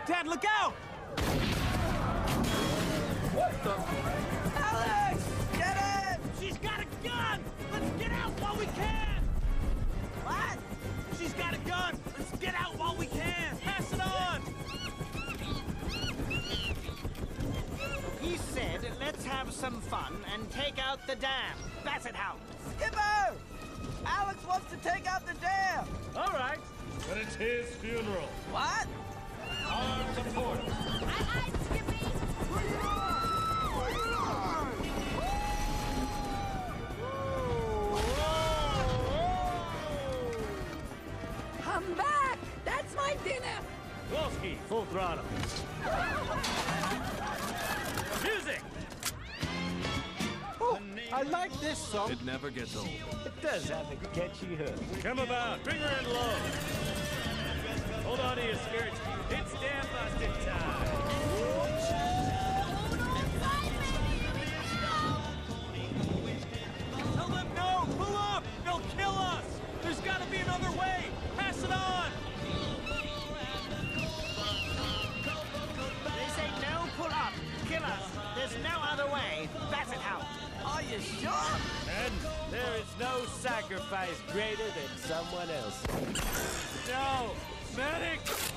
Dad, look out! What the? Alex! Get in! She's got a gun! Let's get out while we can! What? She's got a gun! Let's get out while we can! Pass it on! He said, let's have some fun and take out the dam. Basset Hound. Skipper! Alex wants to take out the dam! All right, but it's his funeral. What? Our support. Aye, Skippy! Come back! That's my dinner! Wolski, full throttle. Music! Oh, I like this song. It never gets old. It does have a catchy hook. Come about, bring her in low. Hold on to your skirts. It's dam busting time. Tell them no! Pull up! They'll kill us! There's gotta be another way! Pass it on! They say no pull up. Kill us. There's no other way. Basset Hound. Are you sure? And there is no sacrifice greater than someone else. No! Medic!